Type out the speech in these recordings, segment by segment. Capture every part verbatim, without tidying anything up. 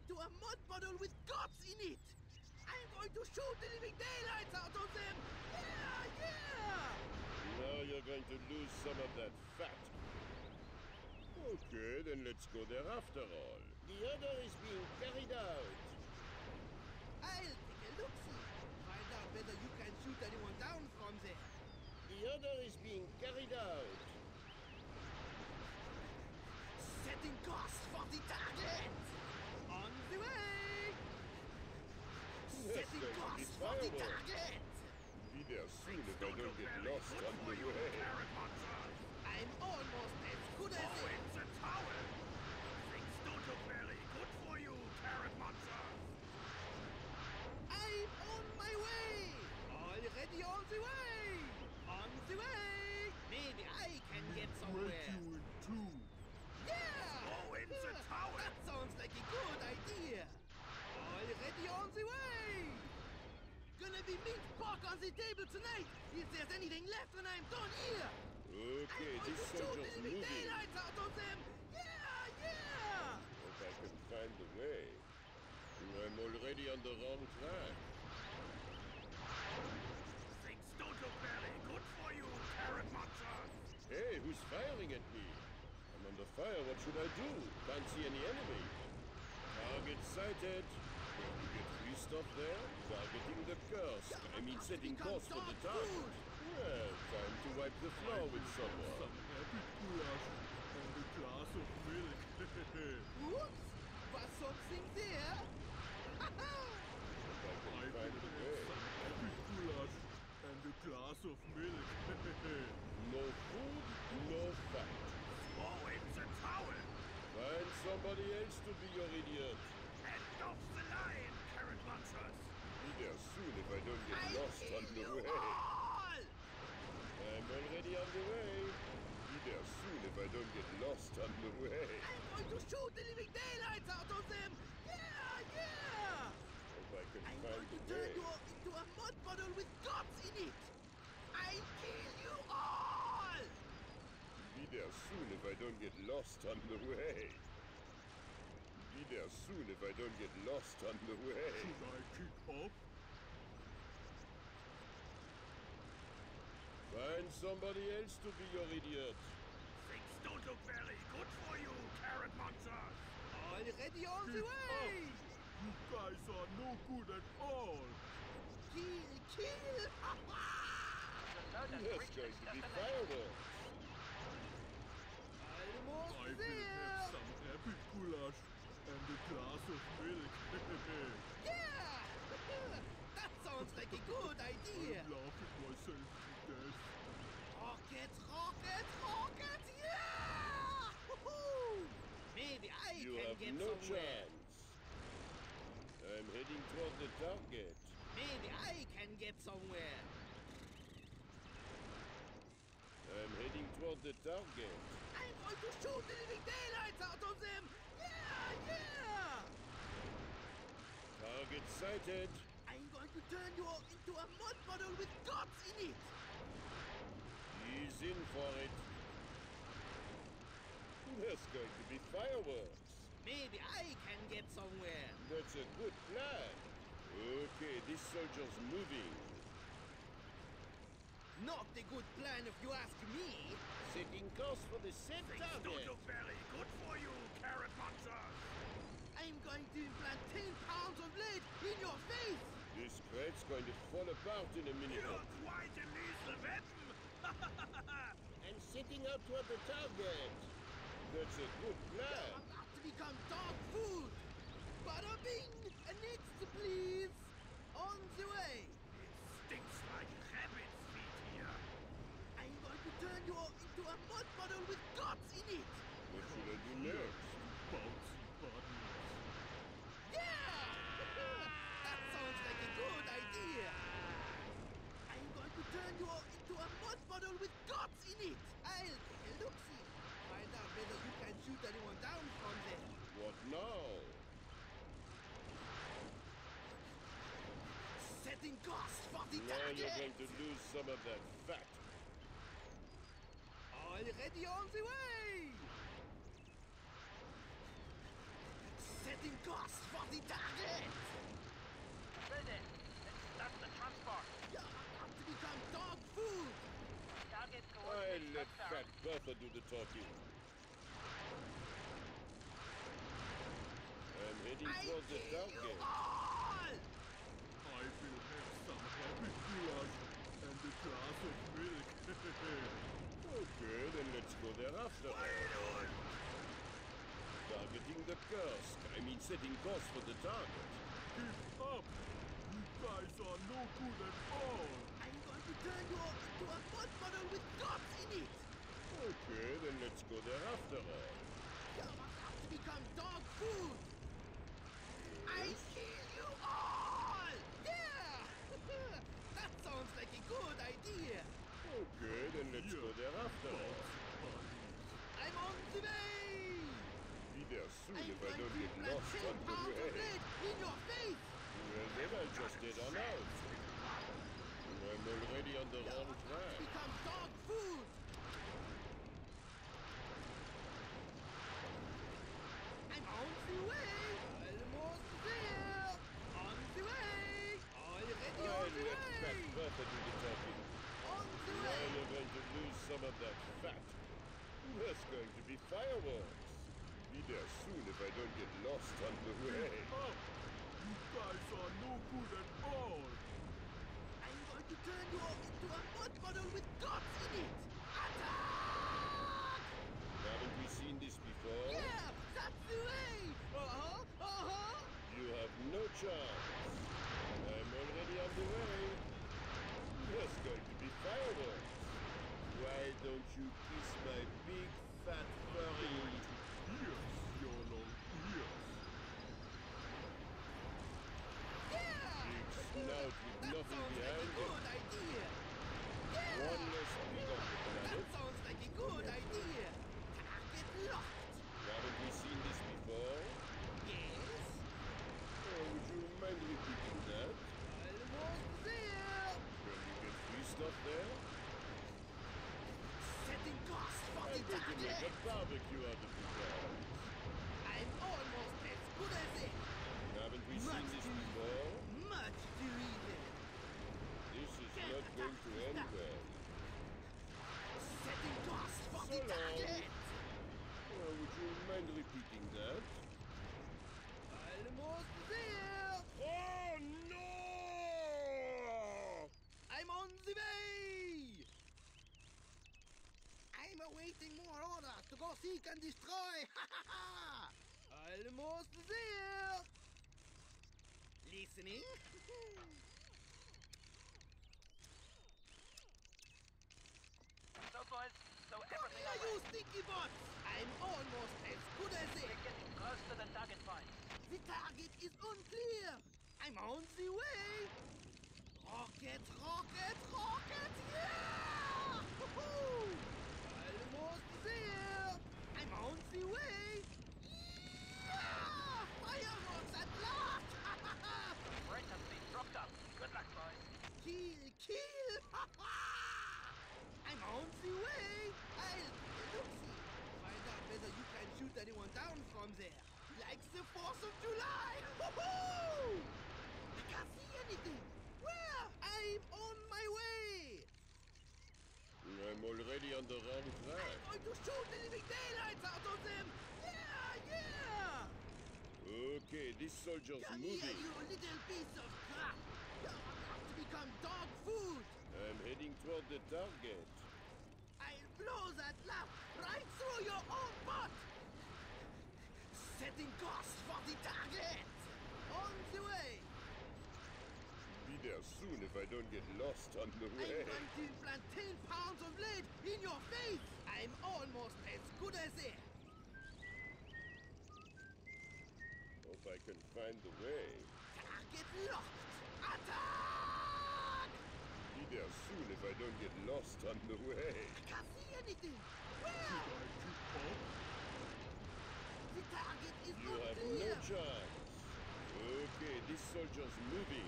into a mud puddle with guts in it! I'm going to shoot the living daylights out of them! Yeah, yeah! Now you're going to lose some of that fat. Okay, then let's go there after all. The other is being carried out. I'll take a look-see. Find out whether you can shoot anyone down from there. The other is being carried out. Setting course for the target! On the way! Setting course for the target! Be there soon if I don't get lost on the way. I'm almost as good as Oh, it. it's a towel! Things don't look very good for you, carrot monster! I'm on my way! Already on the way! On the way! Maybe I can get somewhere. Break you in two. Yeah! Oh, it's a towel! That sounds like a good idea! Already on the way! Gonna be mint pork on the table tonight if there's anything left when I'm done here! Okay, I'm this going to shoot soldier's the living moving. daylights out of them! Yeah, yeah! If I can find the way. I'm already on the wrong track. Things don't look very good for you, carrot monster! Hey, who's firing at me? I'm under fire, what should I do? Can't see any enemy. Target sighted. Will you get free stuff there? Targeting the curse. I mean setting course for the target. Well, time to wipe the floor with Some someone. epic goulash and a glass of milk. Oops! Was something there? If I can I find will the have way. some epic goulash and a glass of milk. No food, no fight. Oh, it's a towel! Find somebody else to be your idiot. End off the line, carrot monsters! Be there soon if I don't get I lost kill on the you way. all! I'm already on the way. Be there soon if I don't get lost on the way. I'm going to shoot the living daylights out of them! Yeah, yeah! If I can I'm find going to the turn way. you all into a mud puddle with guts in it! I'll kill you all! Be there soon if I don't get lost on the way. Be there soon if I don't get lost on the way. Should I kick off? Find somebody else to be your idiot. Things don't look very good for you, carrot monsters! Already on the Kick way! off. You guys are no good at all. Kill, kill! There's going to be fireworks. Almost I will there! have some epic goulash and a glass of milk. Yeah! That sounds like a good idea! I'm laughing myself to death. Rocket, rocket, rocket! Yeah! Woohoo! Maybe I You can have get no somewhere. chance. I'm heading toward the target. Maybe I can get somewhere. I'm heading toward the target. I'm going to shoot the living daylights out of them! Yeah, yeah! Target sighted. I'm going to turn you all into a mud puddle with guts in it! He's in for it. There's going to be fireworks. Maybe I can get somewhere. That's a good plan. Okay, this soldier's moving. Not a good plan if you ask me. Setting course for the set Things don't target. look very good for you, carrot monsters! I'm going to implant ten pounds of lead in your face! This crate's going to fall apart in a minute. You're quite a lethal weapon! And setting out toward the target. That's a good I'm plan. about to become dog food! Bada bing! Next, please! On the way! It stinks like rabbit's feet here! I'm going to turn you all into a mud puddle with guts in it! What should I do next? Bouncy buttons. Yeah! That sounds like a good idea! I'm going to turn you all into a mud puddle with guts in it! I'll take a look-see. Find out whether you can shoot anyone down from there. What now? Setting course for the Now you're going target! to lose some of that fat. Already on the way! Setting course gas for the target! Well then, let's start the transport. You're about to become dog food! Target I'll coordinates let confirmed. Fat Bertha do the talking. I'm heading I toward the kill you target. all! I will have some happy goulash and a glass of milk. Okay, then let's go there after. Targeting the curse. I mean setting course for the target. Give up! You guys are no good at all! I'm going to turn you all into a mud puddle with guts in it! Okay, then let's go there after all. You're about to become dog food! I Yes. kill you all! Yeah! That sounds like a good idea! Okay, then let's go there after all. I'm on the way! Be there soon I'm if I going don't to get plant lost ten on the pounds of way. lead in your face! Well, then I'll just head on out. I'm already on the You're wrong about to track. become dog food! I'm on the way! Almost there! On the way! Already I'll on the let Fat way! Bertha do the talking. On the Now way! you're going to lose some of that fat. There's going to be fireworks. Be there soon if I don't get lost on the way. Up! You guys are no good at all! I'm going to turn you all into a mud puddle with guts in it! Attack! Haven't we seen this before? Yeah! That's the way! Uh-huh! Uh-huh! You have no chance. I'm already on the way. There's going to be fireworks. Why don't you kiss my big fat furry? Ears, your long ears. Yeah! Big snout with That nothing sounds like a behind it. good idea! Yeah! One less pig on the That planet. sounds like a good idea! Target locked! Haven't we seen this before? Yes? Oh, would you mind repeating that? Almost there! Can you get free stuff there? Setting gas for I'm the going to make a target! barbecue out of the guys. I'm almost as good as it! Haven't we Much seen this too- before? Much too easy! This is not going to end well. Setting gas for So the long. target! Oh, would you mind repeating that? Almost there! Oh no! I'm on the way! I'm awaiting more orders to go seek and destroy! Ha ha ha! Almost there! Listening? So boys, so Come everything here, all you right. stinky bots! I'm almost as good as it! We're getting close to the target point. The target is unclear! I'm on the way! Rocket, rocket, rocket! Yeah! Woohoo! Almost there! I'm on the way! Yeah! Fireworks at last! Ha ha ha! Freight has been dropped up. Good luck, boys. Kill, kill! Ha ha! I'm on the way! I'll look see. Find out whether you can shoot anyone down from there. Like the fourth of July! Woohoo! I can't see anything! Where? I'm on my way! I'm already on the wrong I'm track. going to shoot the living daylights out of them! Yeah, yeah! Okay, this soldier's Come here, moving. you little piece of crap! You're about to become dog food! I'm heading toward the target. I'll blow that laugh right through your own butt! Setting course for the target! On the way! Be there soon if I don't get lost on the I'm way. going to plant ten pounds of lead in your face! I'm almost as good as it! Hope I can find the way. Target locked! Attack! Be there soon if I don't get lost on the way. I can't see anything! Where? Should I keep up? The target is You have no unclear! chance. Okay, this soldier's moving.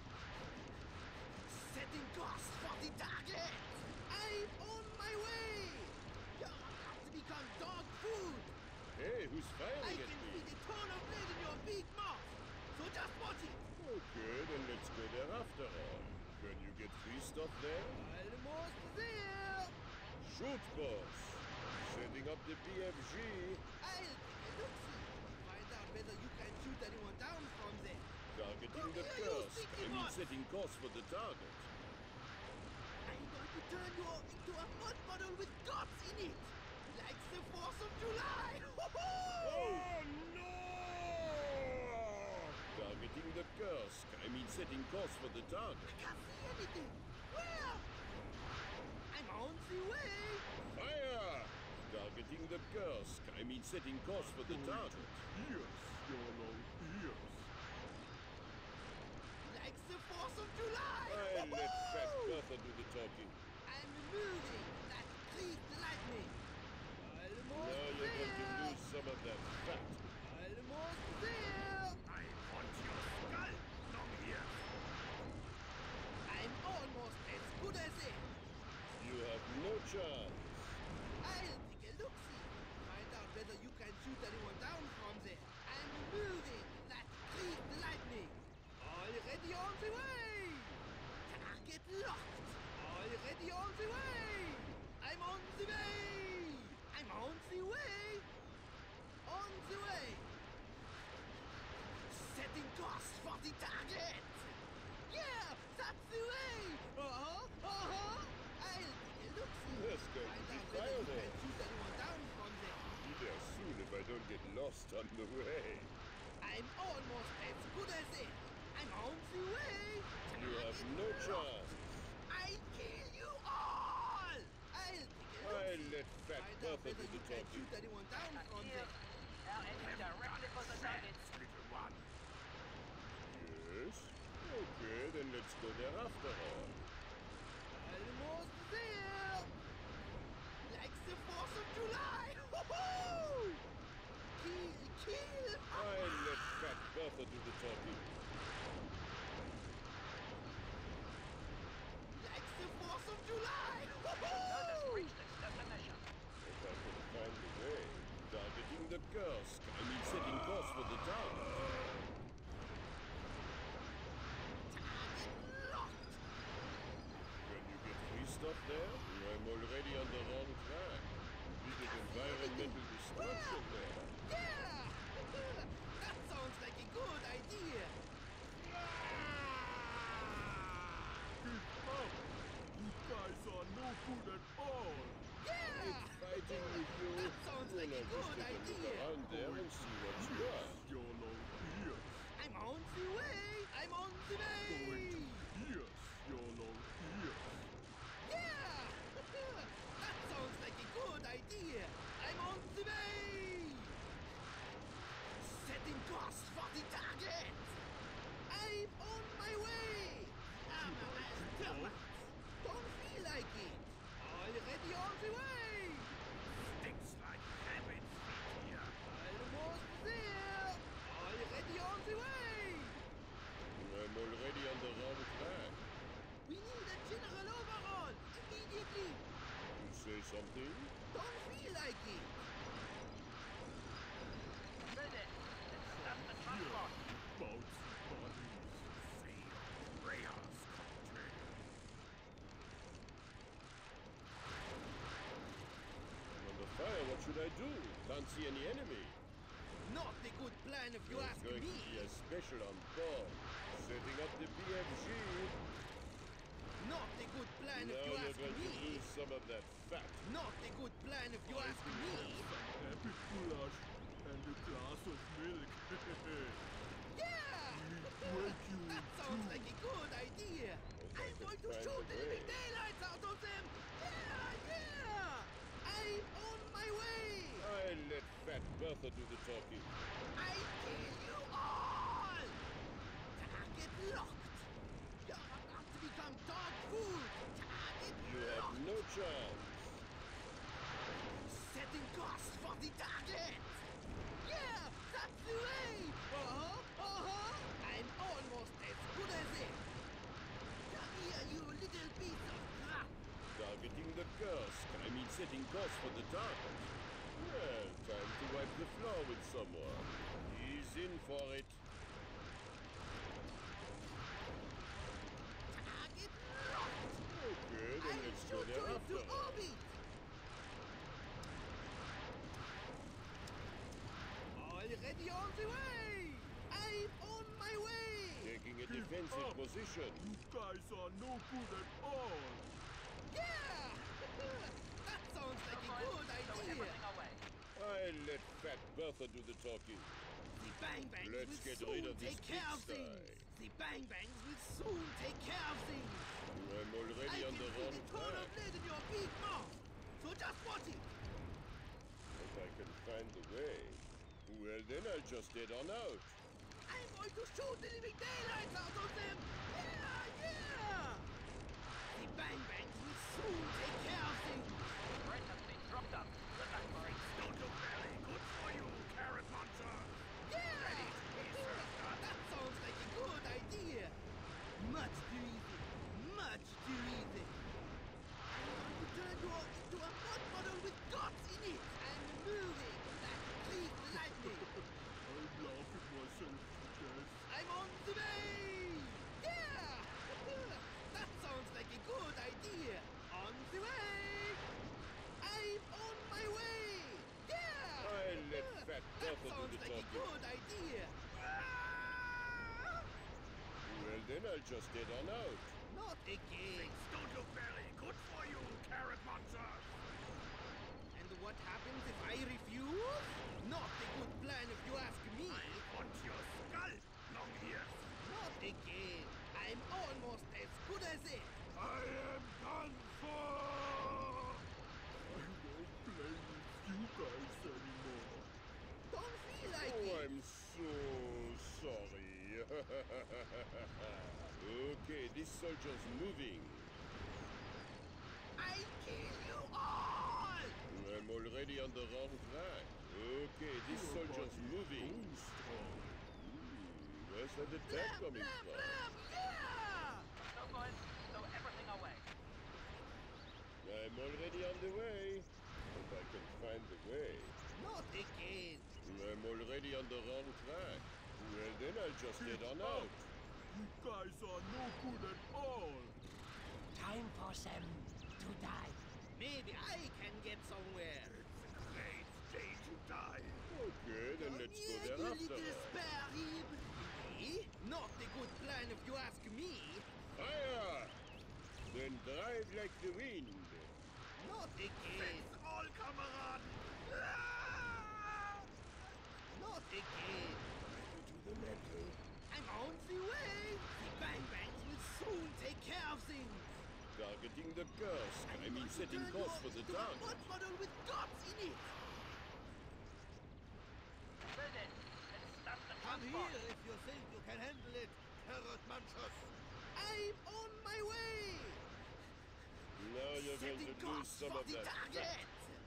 Setting course for the target! I'm on my way! You're about to become dog food! Hey, who's I firing can at me? see the ton of lead in your big mouth! stuff there? Almost there. Shoot, boss. Setting up the B F G. I'll take a look-see. Find out whether you can shoot anyone down from there. Targeting the Come here, you Kursk. stinky I mean, boss. setting course for the target. I'm going to turn you into a mud puddle with guts in it. Like the fourth of July. Oh, no! Targeting the Kursk. I mean, setting course for the target. I can't see anything. Where? I'm on the way. Fire! Targeting the Kursk. I mean, setting course for the target. Yes, YOLO, yes. Like the fourth of July. I let Fat Bertha do the talking. I'm moving. That creep lightning. Almost Now you're going to there. lose some of that fat. Almost there. I want your skull. Long here. I'm almost as good as it. You have no chance. I'll take a look-see. Find out whether you can shoot anyone down from there. I'm moving. That creep lightning. Already on the way. Target locked. Already on the way. I'm on the way. I'm on the way. On the way. Setting course for the target. Yeah, that's the way. Uh-huh, uh-huh. I'll take a look-see. That's going to Find be out whether you fireworks. can shoot anyone down from there. Be there soon if I don't get lost on the way. I'm almost as good as it. I'm on the way. You have no chance. I'll kill you all. I'll take a look. I let Fat Find out Bertha whether do you the can talking. shoot anyone down from Here, there. our enemy directly for the target. Little one. Yes? Okay, then let's go there after all. Almost there. Like the fourth of July. Woohoo! Kill, kill. I let Fat Bertha do the talking. Like the fourth of July. Notice Woohoo! reached its destination. If I can find the way. Targeting the Kursk. I mean, setting course for the target. Target locked. When you get free stuff there, I'm already on the wrong track. We did environmental destruction there. Yeah! That sounds like a good idea. Keep up! You guys are no good at all! Yeah! Fighting with you. That sounds like a Well, good just take a look idea. around there and see what's Yes, what. YOLO, yes. I'm on the way. I'm on the way. Going to yes, YOLO, yes. Yeah! That sounds like a good idea. I'm on the way. Setting course for the target. I'm on my way. I'm a termite. Don't feel like it. Already on the way. Stinks like rabbit feet here. Almost there. Already on the way. I'm already on the wrong track. We need a general overhaul immediately. You say something? Don't feel like it. Ready. Let's start the transport. Bouncy bodies. Feel Rhea's country. I'm under fire. What should I do? Can't see any enemy. Not a good plan if you There's ask going me. to be a special on board. Setting up the B F G. Not a good plan Now if you you're ask going to me. lose some of that fat. Not a good plan if you I ask will me. have some epic goulash and a glass of milk. Yeah! break you in That sounds two. like a good idea. If I I'm can going to find shoot a the living way. daylights out of them. Yeah, yeah! I'm on my way. I let Fat Bertha do the talking. I kill you all. Target locked. You're about to become dog food. Target You have locked. no chance. Setting course for the target. Yeah, that's the way. Uh-huh, uh-huh. I'm almost as good as it. Come here, you little piece of crap. Targeting the Kursk. I mean, setting course for the target. Well, time to wipe the floor with someone. He's in for it. Target locked. Oh, Ready on the way! I'm on my way! Taking a defensive up. position. You guys are no good at all. Yeah! That sounds like a Stow good idea! everything away. I'll let Fat Bertha do the talking. The Bang Bangs Let's will get soon rid of this take care of pigsty. things! The Bang Bangs will soon take care of things! I'm already I on can the see wrong the turn track. of lead in your big mouth! So just watch it! If I can find the way, well then I'll just head on out. I'm going to shoot the living daylights out of them! Yeah, yeah! The Bang Bangs will soon take care of things! Threat has been dropped up. Good luck for it. Dodo Valley, good for you, carrot monster. Yeah! Ready to be served up. That sounds like a good idea! Much too easy! Much too easy! I'm going to turn you all into a mud puddle with guts in it! And moving like Greek lightning! I'm laughing myself to death. I'm on the way! Yeah! That sounds like a good idea! On the way! I'm on my way! Yeah! I'll let Fat That Bertha do sounds the like a talking. good idea! Well then I'll just head on out. Not again! Dodo Valley, good for you, carrot monster. And what happens if I refuse? Not a good plan if you ask me! I want your skull, long ears. Not again! I'm almost as good as it! I am done for. I won't play with you guys anymore. Don't feel like Oh, it! I'm so sorry. Okay, this soldier's moving. I kill you all! I'm already on the wrong track. Okay, this Your soldier's body moving. is strong. Hmm, where's that attack Blam, coming blam, from? blam, yeah! No boys, stow everything away. I'm already on the way. If I can find the way. Not again! I'm already on the wrong track. Well, then I'll just head on out. You guys are no good at all. Time for them to die. Maybe I can get somewhere! It's a great day to die. Okay, then let's go Yeah, there you after little all. spare rib! Eh? Not a good plan if you ask me! Fire! Then drive like the wind. Not again! It's all, kameraden. Not again! To the metal. I'm on the way! The Bang Bangs will soon take care of things! Targeting the curse. I mean, going to setting turn course you for the into a target. mud puddle with guts in it! Well then, let's start the Come transport. here if you think you can handle it, carrot munchers! I'm on my way! Now you're going Setting to lose course some for of the that target! fat.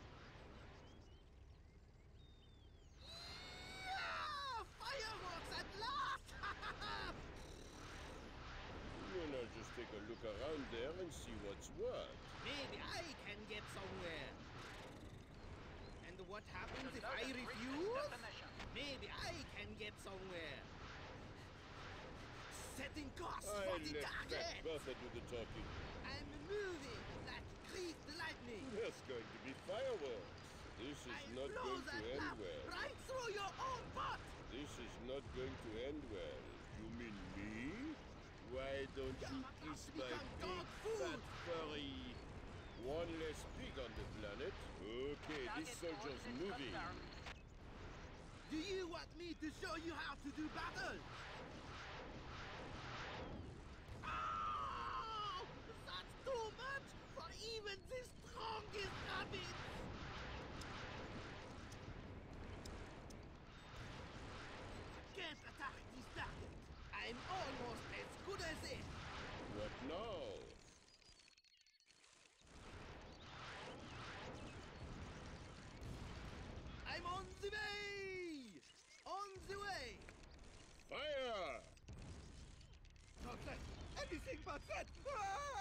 Yeah! Fireworks at last! Well, I'll just take a look around there and see what's what. Maybe I can get somewhere. And what happens if Load I and reach its refuse? destination. Maybe I can get somewhere. Setting course I'll for the let Fat target! Bertha do the talking. I'm moving like Greek lightning. There's going to be fireworks. This is I not blow going to that end lamp well. right through your own butt. This is not going to end well. You mean me? Why don't you You're about kiss to my become big, dog food. fat, furry... One less pig on the planet. Okay, this Target soldier's coordinates moving. confirmed. Do you want me to show you how to do battle? Oh, that's too much for even the strongest rabbit. Can't attack this target. I'm almost as good as it. What now? I'm on the way! On the way! Fire! Not that. Anything but that! Ah!